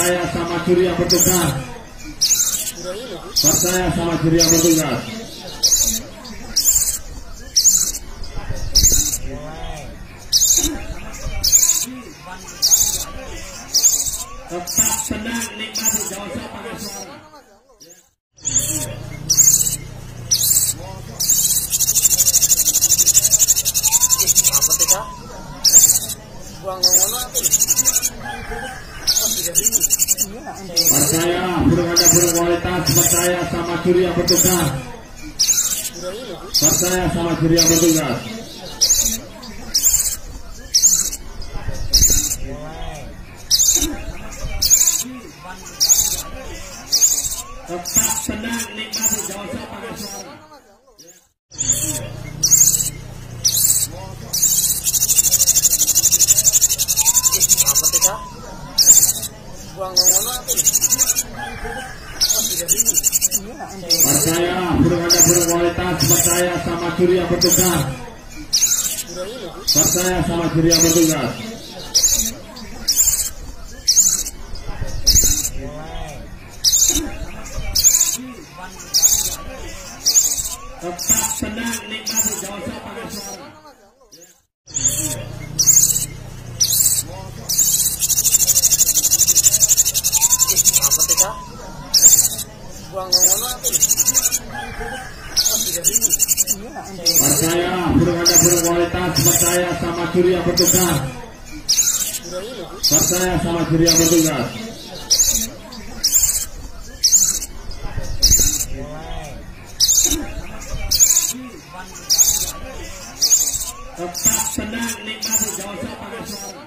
percaya sama juri yang bertugas. Percaya sama juri yang bertugas. Tetap tenang, nikmati jawab pakai suara. Percaya, burung ada burung kualitas. Percaya sama juri yang bertugas. Percaya sama juri yang bertugas. Tetap tenang, nikmati jawab pakai suara. Percaya, burung ada burung kualitas. Percaya sama juri yang bertugas. Percaya sama juri yang bertugas. Tetap tenang, nikmati jawab pakai suara. Percaya, burung ada burung kualitas. Percaya sama juri yang bertugas. Percaya sama juri yang bertugas. Tetap tenang, nikmati jawab pakai suara.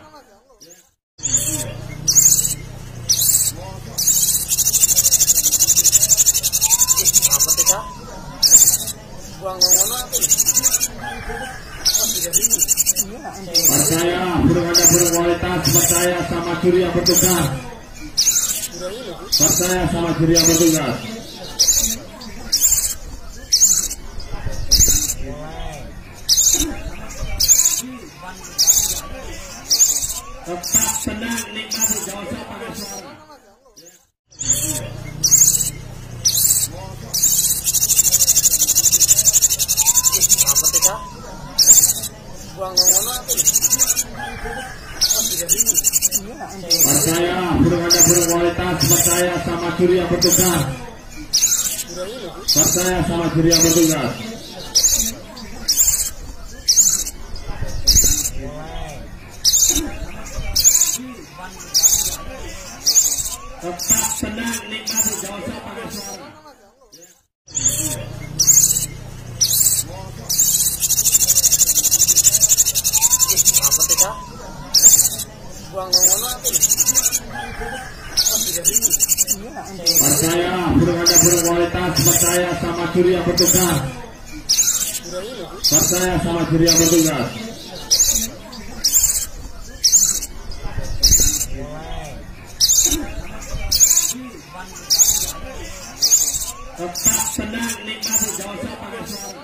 Percaya, burung ada burung kualitas. Percaya sama juri yang bertugas. Percaya sama juri yang bertugas. Tetap tenang, nikmati jawab pakai suara. Percaya, burung ada burung kualitas. Percaya sama juri yang bertugas. Percaya sama juri yang bertugas. Tetap tenang, nikmati jawab pakai suara. Percaya, burung ada burung kualitas. Percaya sama juri yang bertugas. Percaya sama juri yang bertugas. Tetap tenang, nikmati jawab pakai suara.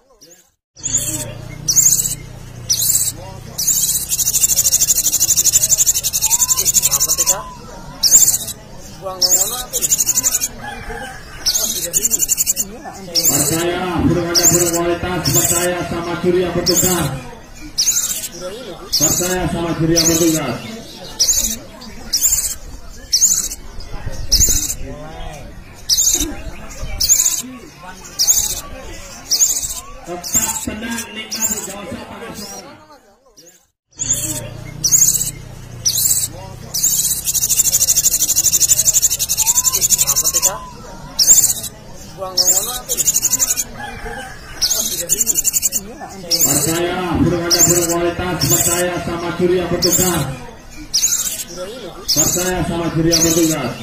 Percaya, burung ada burung kualitas. Percaya sama juri yang bertugas. Percaya sama juri yang bertugas. Tetap tenang, nikmati jawab pakai suara. Percaya, burung ada burung kualitas. Percaya sama juri yang bertugas. Percaya sama juri yang bertugas.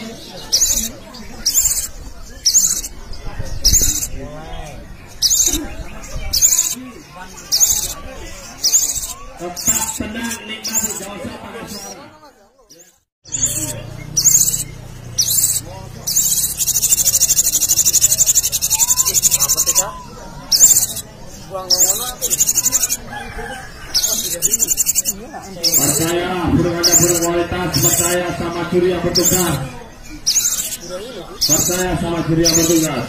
Tetap tenang, nikmati jawab pakai suara. Percaya, burung ada burung kualitas. percaya sama juri yang bertugas. Percaya sama juri yang bertugas.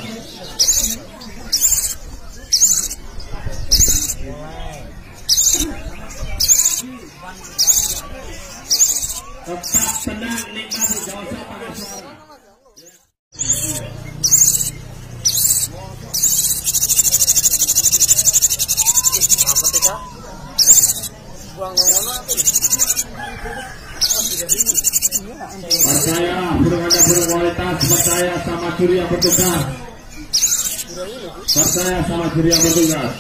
Tetap tenang, nikmati jawab pakai suara. Percaya burung Anda burung kualitas, percaya sama juri yang bertugas. Percaya sama juri yang bertugas.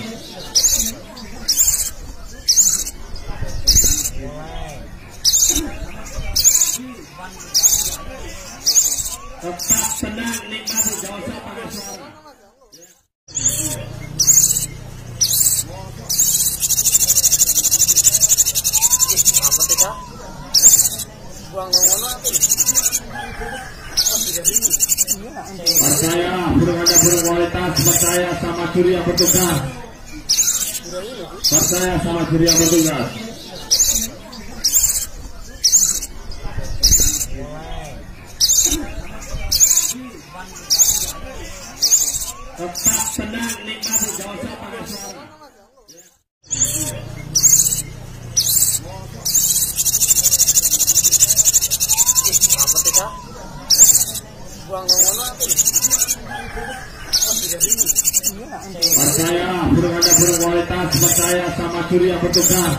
Tetap tenang, nikmati jawab pakai suara. Percaya burung Anda burung kualitas, percaya sama juri yang bertugas. Percaya sama juri yang bertugas. Tetap tenang, nikmati jawab pakai suara. Percaya burung Anda burung kualitas, percaya sama juri yang bertugas.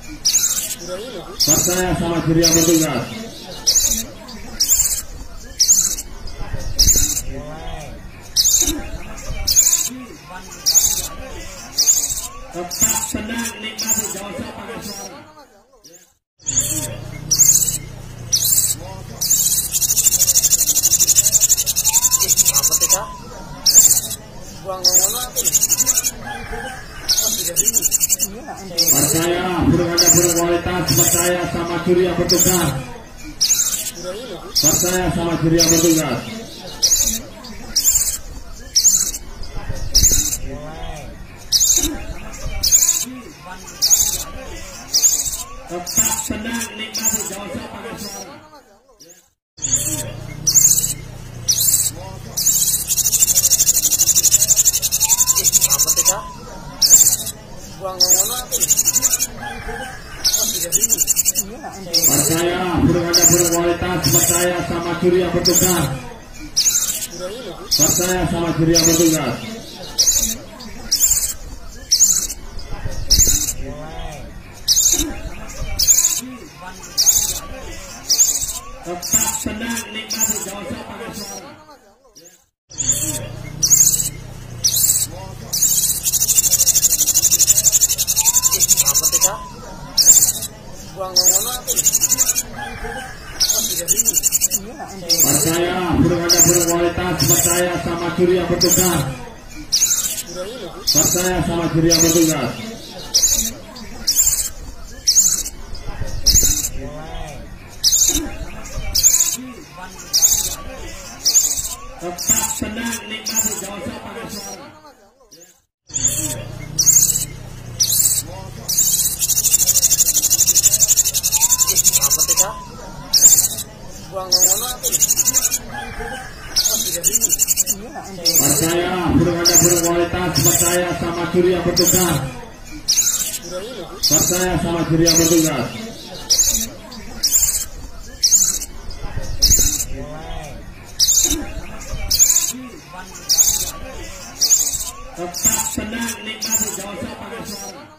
Percaya sama juri yang bertugas. Tetap tenang, nikmati jawab pakai suara. Percaya burung Anda burung kualitas, percaya sama juri yang bertugas. Percaya sama juri yang bertugas. Tetap tenang, nikmati jawab pakai suara. Percaya burung Anda burung kualitas, percaya sama juri yang bertugas. Percaya sama juri yang bertugas. Tetap tenang, nikmati jawab pakai suara. Percaya burung Anda burung kualitas, percaya sama juri yang bertugas. Percaya sama juri yang bertugas. Tetap tenang, nikmati jawab pakai suara. Percaya burung Anda burung kualitas, percaya sama juri yang bertugas. Percaya sama juri yang bertugas. Tetap tenang, nikmati jawab pakai suara.